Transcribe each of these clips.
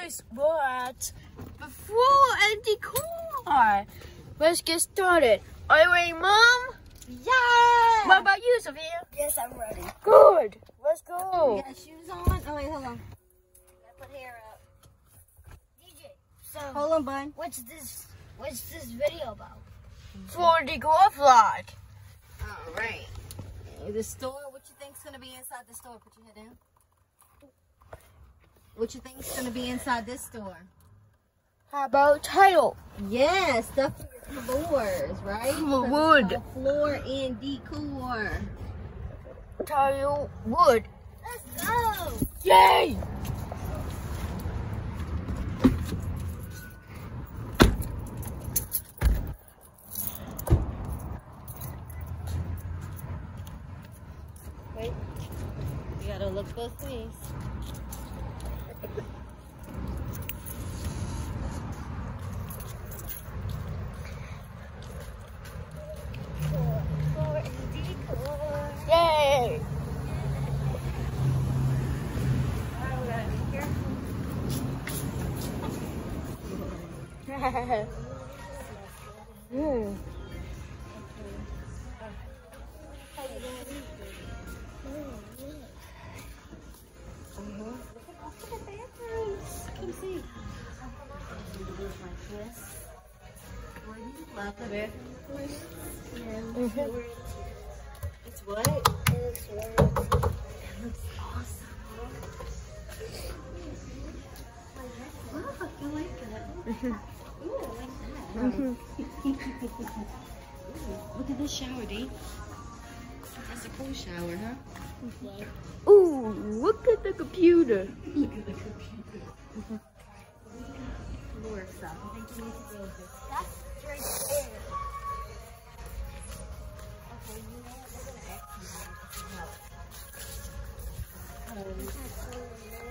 guys what? Before and decor. Let's get started. Are you ready, Mom? Yeah! What about you, Sophia? Yes, I'm ready. Good. Let's go. You got shoes on? Oh, wait, hold on. Gotta put hair up. DJ, so Hold on, bud. what's this video about? For decor vlog. All right. The store, what you think's gonna be inside the store? Put your head down. What you think's gonna be inside this store? How about title? Yeah, stuff for your floors, right? Wood. Floor and decor. Tile wood. Let's go! Yay! Wait. You gotta look both ways. For decor. Yay! Hmm. Come see. Like this. Love the bathroom. It's what? It's It looks awesome. Look, I like that. Ooh, I like that. Ooh, look at this shower, D. That's a cool shower, huh? Ooh, look at the computer. Look at the computer. Floor stuff. I think you need to go with this. That's right there. Okay, you know what? We're gonna ask you help.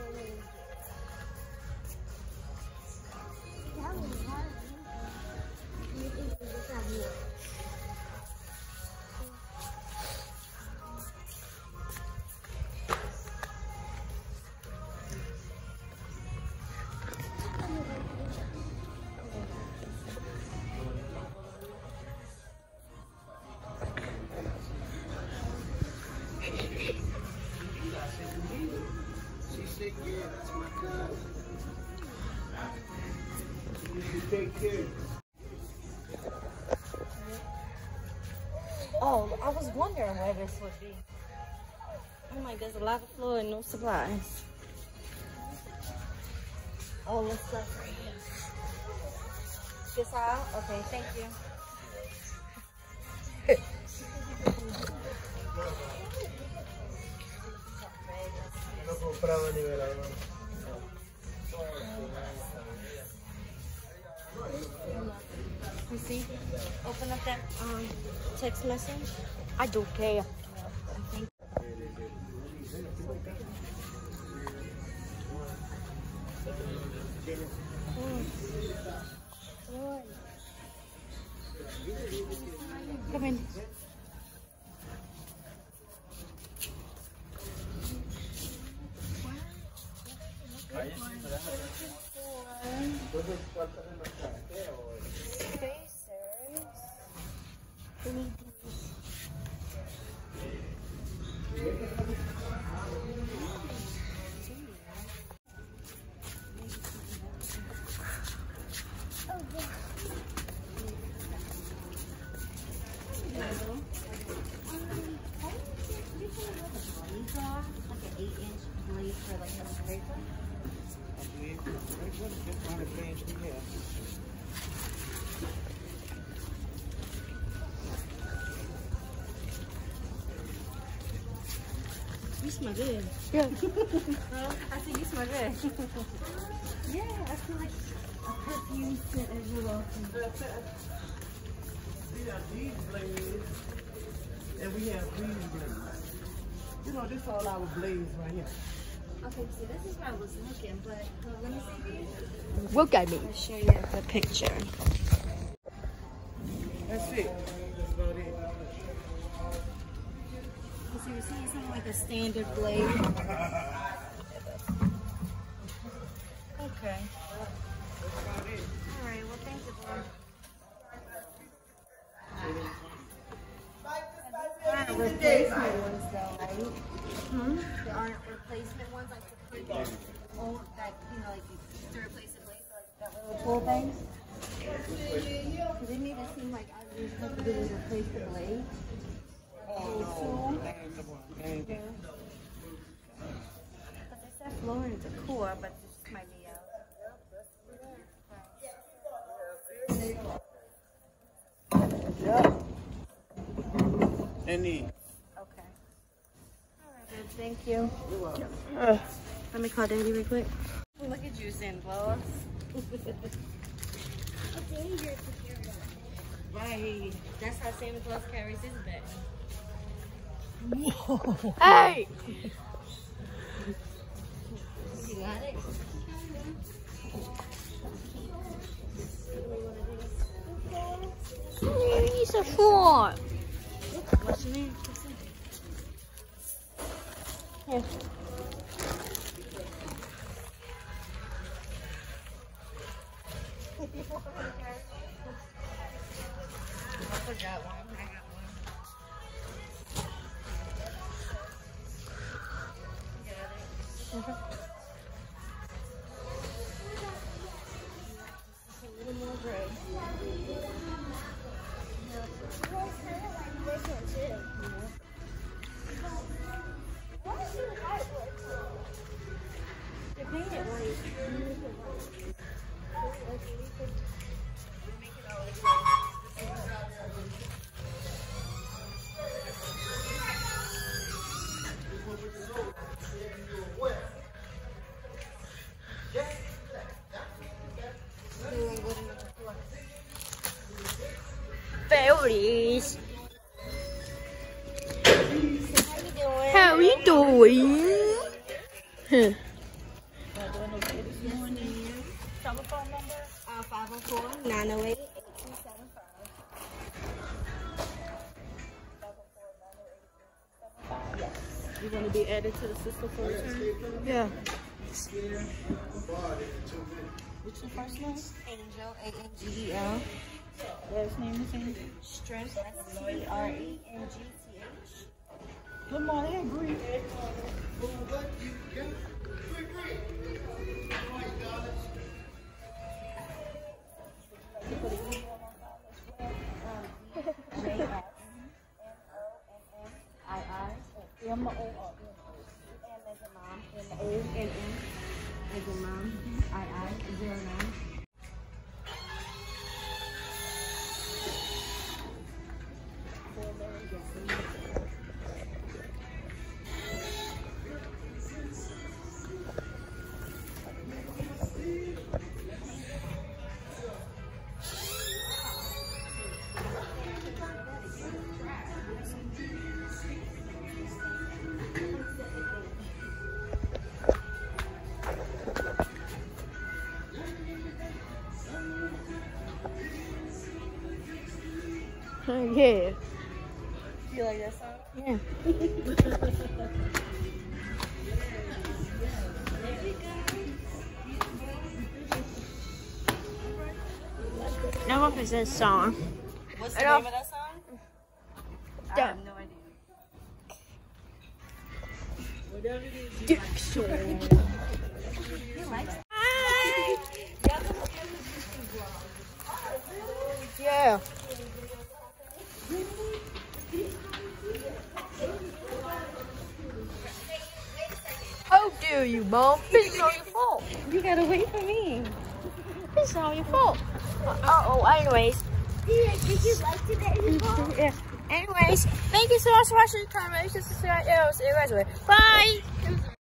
Oh, I was wondering where this would be. I'm like, there's a lot of floor and no supplies. Oh, let's go right here. This aisle? Okay, thank you. You see? Open up that text message. I don't care. Come in. You smell good. Yeah. Huh? I said you smell good. Yeah, I feel like a perfume scent as you're walking. We have these blades, and we have these blades. You know, this all our blades right here. Okay, so this is where I was looking, but let me see here. Look at me. I'll show you the picture. That's it. That's about it. So you're seeing something like a standard blade. Okay. Okay. All right. Well, thank you, boy. There aren't replacement ones though, right? There aren't replacement ones like the old that like to replace the blade, like that little pull thing. Because it made it seem like I was supposed to really replace the blade. Yeah. But they said Florence is cool, but this might be out. Yeah. Any. Okay. Alright, good. Thank you. You're welcome. Let me call Daddy real quick. Look at you, Santa Claus. Right. That's how Santa Claus carries his bag. Whoa. Hey! You got it? He's a fraud. What's your name? Here. I forgot one. I got one. You got it. A little more gray. They paint it white. Fairies. How you doing? Huh. Telephone number? 504-908-8275. You want to be added to the sister for return? Yeah. What's your first name? Angel, A-N-G-E-L. Last name is Angel. Strength, S-T-R-E-N-G-T-H. Good morning, agree. M-O-R. M as a mom. M-O-N-M as a mom. I-I 09. Yeah. You like that song? Yeah. Now what is this song? What's the name of that song? I have no idea. Whatever it is. Dixon. You like it? Hi. Yeah. How dare you, Mom? This is all your fault. You gotta wait for me. This is all your fault. Anyways. Did you like today's vlog? Yeah. Anyways, thank you so much for watching. Comment, subscribe, see you guys later. Bye.